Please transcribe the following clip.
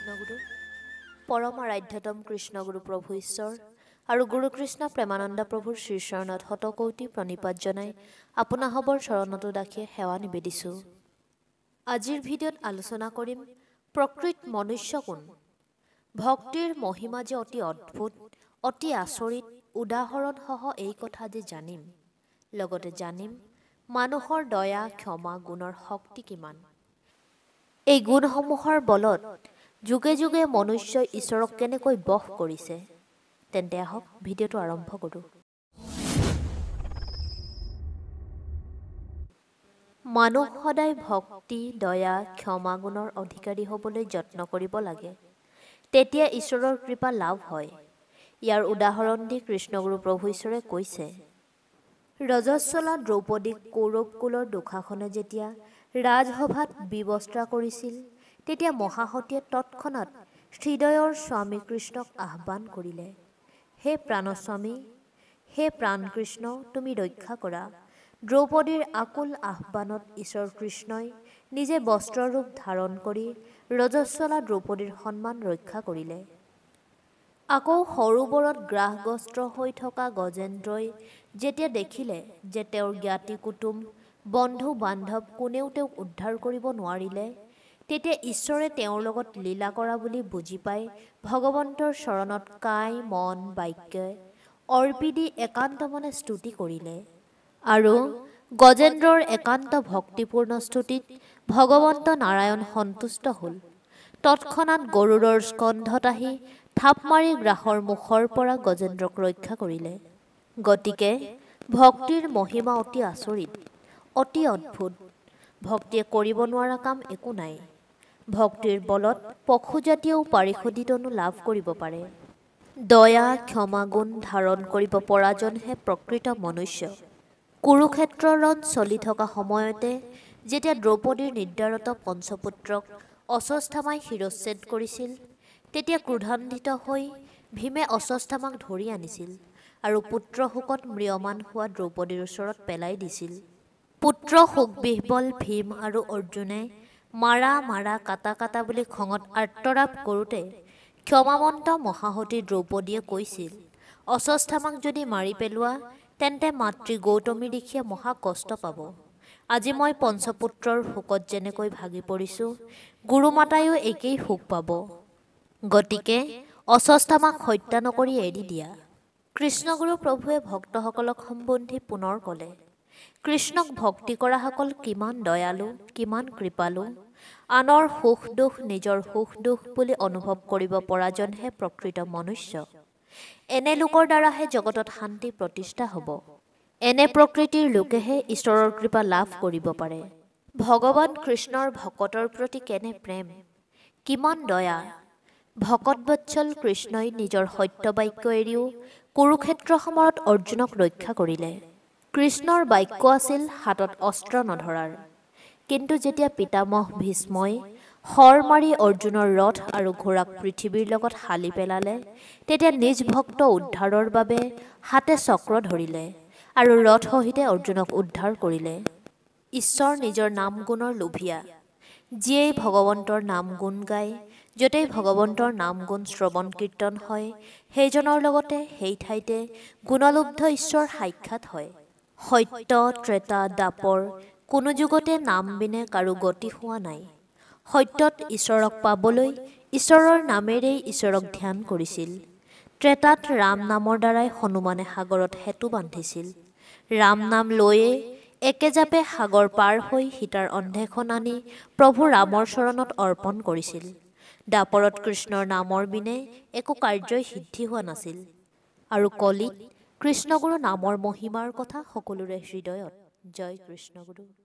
কৃষ্ণগুৰু পৰম আৰাধ্যতম কৃষ্ণগুৰু প্ৰভু ঈশ্বৰ আৰু গুৰু কৃষ্ণ প্ৰেমানন্দ প্ৰভুৰ শ্ৰীচৰণত শতকৌটি প্ৰণিপাত জনাই আপোনাসৱৰ চৰণতো দাসী সেৱা নিবেদিছোঁ। আজিৰ ভিডিঅ'ত আলোচনা কৰিম প্ৰকৃত মনুষ্য কোন। ভক্তিৰ মহিমা যে অতি অদ্ভুত, অতি আচৰিত, উদাহৰণসহ এই কথা যে জানিম, লগতে জানিম মানুহৰ দয়া ক্ষমা গুণৰ শক্তি কিমান। এই গুণসমূহৰ বলত যুগে যুগে মনুষ্যই ঈশ্বৰক কেনেকৈ বশ কৰিছে, তেন্তে আহক ভিডিঅ'টো আৰম্ভ কৰোঁ। মানুহ সদায় ভক্তি দয়া ক্ষমা গুণৰ অধিকাৰী হ'বলৈ যত্ন কৰিব লাগে, তেতিয়া ঈশ্বৰৰ কৃপা লাভ হয়। ইয়াৰ উদাহৰণ দি কৃষ্ণগুৰু প্ৰভু ঈশ্বৰে কৈছে, ৰজস্বলা দ্ৰৌপদীক কৌৰৱ কুলৰ দুঃশাসনে যেতিয়া ৰাজসভাত বিবস্ত্ৰা কৰিছিল, তেতিয়া মহাসতীয়ে তৎক্ষণাৎ হৃদয়ৰ স্বামী কৃষ্ণক আহ্বান কৰিলে, হে প্ৰাণস্বামী, হে প্ৰাণ কৃষ্ণ, তুমি ৰক্ষা কৰা। দ্ৰৌপদীৰ আকুল আহ্বানত ঈশ্বৰ কৃষ্ণই নিজে বস্ত্ৰৰূপ ধাৰণ কৰি ৰজস্বলা দ্ৰৌপদীৰ সন্মান ৰক্ষা কৰিলে। আকৌ সৰোবৰত গ্ৰাসগ্ৰস্ত হৈ থকা গজেন্দ্ৰই যেতিয়া দেখিলে যে তেওঁৰ জ্ঞাতি কুটুম বন্ধু বান্ধৱ কোনেও তেওঁক উদ্ধাৰ কৰিব নোৱাৰিলে, তেতিয়া ঈশ্বৰে তেওঁৰ লগত লীলা কৰা বুলি বুজি পাই ভগৱন্তৰ চৰণত কায় মন বাক্যে অৰ্পি দি একান্ত মনে স্তুতি কৰিলে। আৰু গজেন্দ্ৰৰ একান্ত ভক্তিপূৰ্ণ স্তুতিত ভগৱন্ত নাৰায়ণ সন্তুষ্ট হ'ল। তৎক্ষণাৎ গৰুড়ৰ স্কন্ধত আহি থাপ মাৰি গ্ৰাসৰ মুখৰ পৰা গজেন্দ্ৰক ৰক্ষা কৰিলে। গতিকে ভক্তিৰ মহিমা অতি আচৰিত, অতি অদ্ভুত। ভক্তিয়ে কৰিব নোৱাৰা কাম একো নাই। ভক্তিৰ বলত পশুজাতিয়েও পাৰিষদীতনো লাভ কৰিব পাৰে। দয়া ক্ষমা গুণ ধাৰণ কৰিব পৰাজনহে প্ৰকৃত মনুষ্য। কুৰুক্ষেত্ৰ ৰণ চলি থকা সময়তে যেতিয়া দ্ৰৌপদীৰ নিদ্ৰাৰত পঞ্চপুত্ৰক অশ্বত্থামাই শিৰচ্ছেদ কৰিছিল, তেতিয়া ক্ৰোধান্বিত হৈ ভীমে অশ্বত্থামাক ধৰি আনিছিল আৰু পুত্ৰ শোকত ম্ৰিয়মান হোৱা দ্ৰৌপদীৰ ওচৰত পেলাই দিছিল। পুত্ৰ শোকবিহ্বল ভীম আৰু অৰ্জুনে মাৰা মাৰা কাটা কাটা বুলি খঙত আৰ্তৰাপ কৰোঁতে ক্ষমামন্ত মহাসতী দ্ৰৌপদীয়ে কৈছিল, অশ্বত্থামাক যদি মাৰি পেলোৱা তেন্তে মাতৃ গৌতমী ঋষিয়ে মহা কষ্ট পাব। আজি মই পঞ্চপুত্ৰৰ শোকত যেনেকৈ ভাগি পৰিছোঁ, গুৰুমাতায়ো একেই শোক পাব। গতিকে অশ্বত্থামাক হত্যা নকৰি এৰি দিয়া। কৃষ্ণগুৰু প্ৰভুৱে ভক্তসকলক সম্বোধি পুনৰ ক'লে, কৃষ্ণক ভক্তি কৰাসকল কিমান দয়ালু, কিমান কৃপালু। আনৰ সুখ দুখ নিজৰ সুখ দুখ বুলি অনুভৱ কৰিব পৰাজনহে প্ৰকৃত মনুষ্য। এনে লোকৰ দ্বাৰাহে জগতত শান্তি প্ৰতিষ্ঠা হ'ব। এনে প্ৰকৃতিৰ লোকেহে ঈশ্বৰৰ কৃপা লাভ কৰিব পাৰে। ভগৱান কৃষ্ণৰ ভকতৰ প্ৰতি কেনে প্ৰেম, কিমান দয়া। ভকতবৎসল কৃষ্ণই নিজৰ সত্য বাক্য এৰিও কুৰুক্ষেত্ৰ সমৰত অৰ্জুনক ৰক্ষা কৰিলে। কৃষ্ণৰ বাক্য আছিল হাতত অস্ত্ৰ নধৰাৰ। কিন্তু যেতিয়া পিতামহ ভীষ্মই শৰ মাৰি অৰ্জুনৰ ৰথ আৰু ঘোঁৰাক পৃথিৱীৰ লগত হালি পেলালে, তেতিয়া নিজ ভক্ত উদ্ধাৰৰ বাবে হাতে চক্ৰ ধৰিলে আৰু ৰথ সহিতে অৰ্জুনক উদ্ধাৰ কৰিলে। ঈশ্বৰ নিজৰ নাম গুণৰ লোভীয়া। যিয়েই ভগৱন্তৰ নাম গুণ গায়, য'তেই ভগৱন্তৰ নাম গুণ শ্ৰৱণ কীৰ্তন হয়, সেইজনৰ লগতে সেই ঠাইতে গুণলুব্ধ ঈশ্বৰ সাক্ষাৎ হয়। সত্য ত্ৰেতা দ্বাপৰ কোনো যুগতে নাম বিনে কাৰো গতি হোৱা নাই। সত্যত ঈশ্বৰক পাবলৈ ঈশ্বৰৰ নামেৰেই ঈশ্বৰক ধ্যান কৰিছিল। ত্ৰেতাত ৰাম নামৰ দ্বাৰাই হনুমানে সাগৰত সেতু বান্ধিছিল। ৰাম নাম লৈয়ে একেজাপে সাগৰ পাৰ হৈ সীতাৰ অন্ধ্ৰেখন আনি প্ৰভু ৰামৰ চৰণত অৰ্পণ কৰিছিল। দ্বাপৰত কৃষ্ণৰ নামৰ বিনে একো কাৰ্যই সিদ্ধি হোৱা নাছিল। আৰু কলিত কৃষ্ণগুৰু নামৰ মহিমাৰ কথা সকলোৰে হৃদয়ত। জয় কৃষ্ণগুৰু।